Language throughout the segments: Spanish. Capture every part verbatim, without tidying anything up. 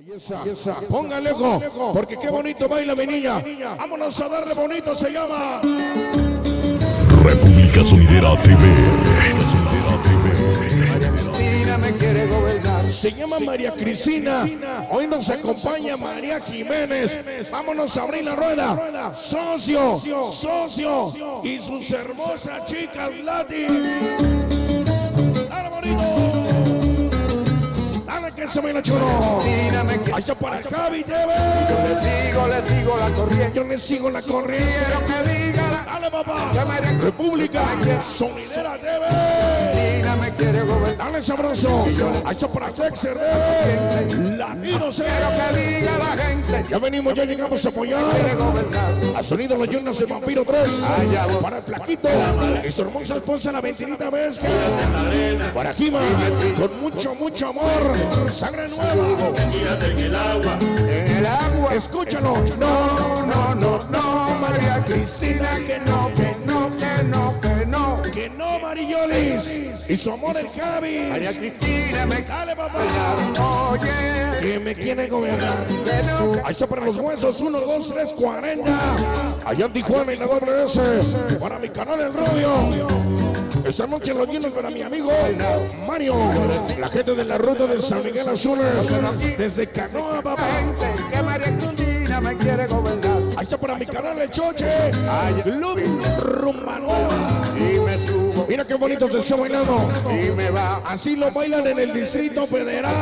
Ahí está, ahí está. Póngale ojo, porque qué bonito baila mi niña. Vámonos a darle bonito, se llama República Sonidera T V. María Cristina me quiere gobernar. Se llama María Cristina. Hoy nos acompaña María Jiménez. Vámonos a abrir la rueda. Socio, socio y sus hermosas chicas Lati. Dale bonito. Dale que se baila chulo. Ahí está para Javi, lleve. Yo le sigo, le sigo la corriente. Yo le sigo la corriente. Quiero que diga la Dale papá. República Sonidera T V. Cristina me quiere gobernar. Dale sabroso. Ahí está para Dexter. eh. Latinos, eh. Quiero que diga la gente. Ya venimos, ya llegamos a apoyar Quiere gobernar. a Sonido Leyendas de Vampiro tres. Allá voy. Para el Flaquito y su hermosa esposa, la ventinita Vesca. Para Jima, con mucho, mucho amor. Sangre nueva. En el agua. En el agua. Escúchalo. No, No, no, no, María Cristina, que no, que no, que no, que no. que no, Marillolis. Y su amor el Javi. María Cristina me Dale, papá. oye, Que me quiere gobernar. que no, que Ahí está para los huesos, uno, dos, tres, cuarenta. Allá en Tijuana y la doble S. Para mi canal El Rubio. Esta noche los llenos para mi amigo Mario. La gente de la ruta de San Miguel Azules. Desde Canoa, papá. gente, que María Cristina me quiere gobernar. Ahí está para mi canal El Choche. Club Rumba Nueva. Y me subo Mira qué bonito se está bailando. y me va Así lo bailan en el Distrito Federal.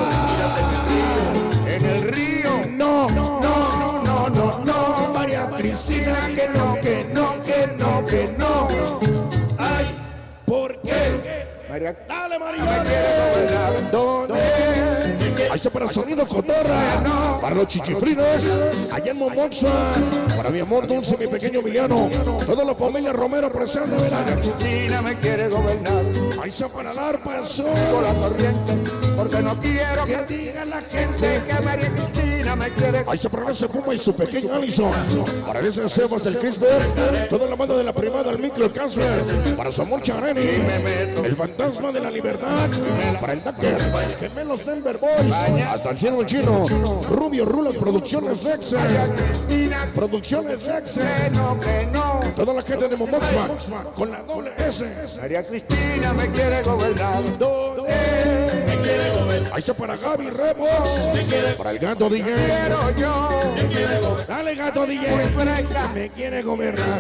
en el río. No, no, no, no, no, no. María Cristina, que no, que no, que no, que no. Ay, ¿por qué? María Dale, me María. quiere gobernar. ¿Dónde? Ahí está para Sonido Cotorra, para los chichifrinos, allá en Momoxua, para mi amor dulce, mi pequeño Emiliano, toda la familia Romero presente, verá. Cristina me quiere gobernar. Ahí está para dar paso, Con la corriente, porque no quiero que que diga la gente. que María Cristina me quiere. Ahí está para ese Puma y su pequeño Allison, para ese Sebas del Crisper, toda la banda de la primada, el micro, el Casper, para su amor Chareni, el fantasma de la libertad, para el Ducker, gemelos Denver Boys, hasta el cielo el chino, Rubio Rulos, Producciones Exe, Producciones Exe, Que no, que no. toda la gente de Momoxua, con la doble S. María Cristina me quiere gobernar. ¿Dónde? Ahí está para Gaby Remos, para el gato D J, Quiero yo. dale gato D Muy J, fresca. me quiere gobernar.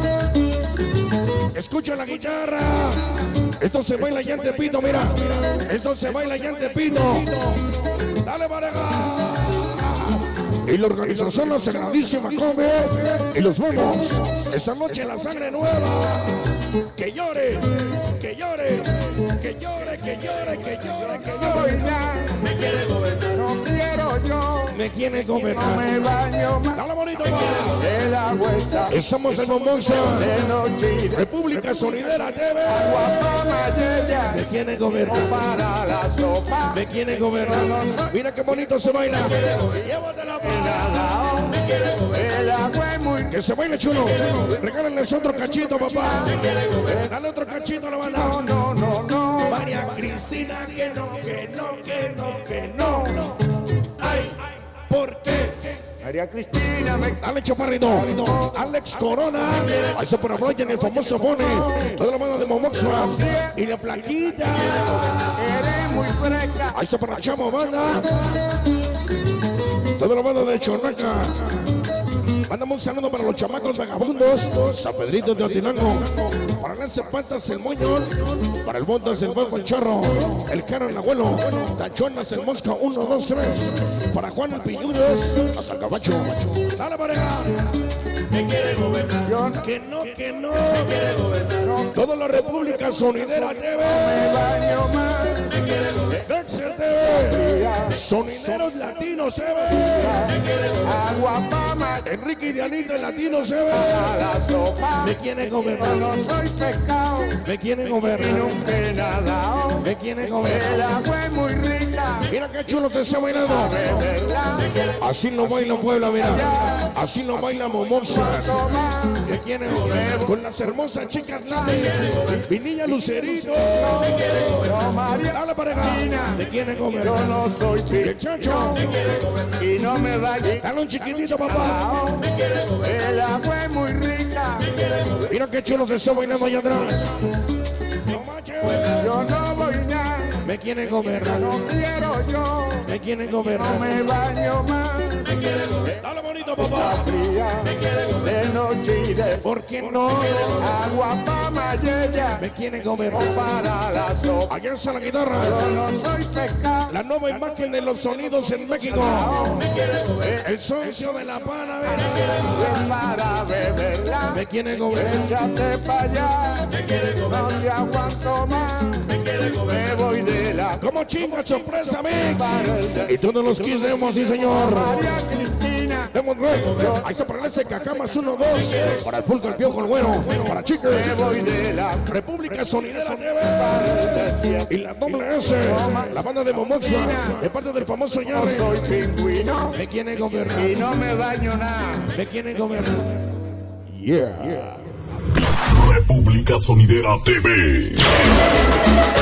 Escucha la guitarra. Esto se baila ya en Tepito, mira. Esto se baila ya en Tepito. Dale, pareja. Y la organización La Sagradísima Come. Y los vemos esta noche en La Sangre Nueva. Que llore, que llore, que llore, que llore, que llore, que llore. Bailar. Me quiere gobernar. No quiero yo. Me quiere No me gobernar. baño más. Dale bonito, va. De la vuelta. Estamos en Momoxua, De noche. República Sonidera T V. Guapama yella. Me quiere gobernar. Para la sopa. Me quiere gobernar. Mira qué bonito se baila. Llévatela para. El agua es muy. Que se baile chulo. Regálenles otro cachito, papá. Dale otro cachito a la banda. No, no, no, no. María Cristina, que no, que no, que no, que no. Ay, ¿por qué? María Cristina me. Dale, chaparrito. Alex Corona. Ahí se por Brian, el famoso Bone. Toda la mano de Momoxua. Y la plaquita. Eres muy fresca. Ahí se para Chamo Banda. Toda la mano de Chonaca. Mándame un saludo para los chamacos vagabundos, San Pedrito de Otilango, para las Zapatas el Moño, para el Botas el Banco el Charro, el Caro el Abuelo, Tachonas el Mosca uno, dos, tres, para Juan el Piñudes, hasta el Gabacho. Dale, pareja. Me quiere gobernar. Yo Que no, que no. Me quiere gobernar. Toda la República Sonidera T me V. baño más. Dexter T V. Sonideros Latinos T V. Aguapama. Enrique y Dianita el Latino se ve. A la sopa. Me quiere Yo gobernar. no soy pescado. Me quiere Y gobernar. nunca he nadado. Me quiere El gobernar. agua es muy rica. Mira qué chulo se está bailando. De verdad. Así lo baila Puebla, mira. Así lo baila Momoxua. aguanto más. Me quieren con las hermosas chicas nadie. Mi niña Lucerito. Yo, María Dale pareja. Te quieren comer. Yo no soy El chancho. y no me va a llegar. Dale un chiquitito, papá. El agua es muy rica. Mira qué chulo se está bailando allá atrás. No manches. Yo no voy nada. Me quieren comer. No quiero yo. Me quieren comer. No me baño más. Dale bonito, papá. Fría. De noche y de ¿Por qué no? agua pa' mayella. Me quieren comer. O para la sopa. Allá está la guitarra. Yo no soy pescado. La nueva imagen de los sonidos en México. El socio de la pana, Es para beberla. me quieren comer. Échate pa' allá. No te aguanto más. Me voy de la Como chinga, sorpresa, mix. Y todos los quisemos, sí, señor. María Cristina. Demos reto. Ahí se aparece Cacamas uno dos. Para el pulco, el piojo, el güero. Para chicas. Me voy de la República Sonidera T V. Y la doble S. La banda de Momoxia. De parte del famoso no Yarre. soy pingüino. Me quieren comer. Y no me baño nada. Me quieren comer. Yeah. República Sonidera T V.